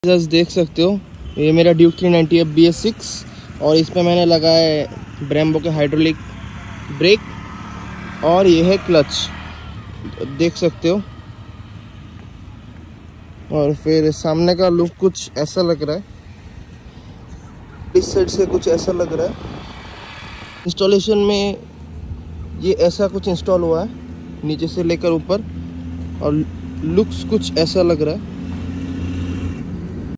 Just देख सकते हो ये मेरा ड्यूक 390 है BS6 और इस पे मैंने लगाया है ब्रेम्बो के हाइड्रोलिक ब्रेक और ये है क्लच, देख सकते हो। और फिर सामने का लुक कुछ ऐसा लग रहा है, इस साइड से कुछ ऐसा लग रहा है। इंस्टॉलेशन में ये ऐसा कुछ इंस्टॉल हुआ है नीचे से लेकर ऊपर और लुक्स कुछ ऐसा लग रहा है।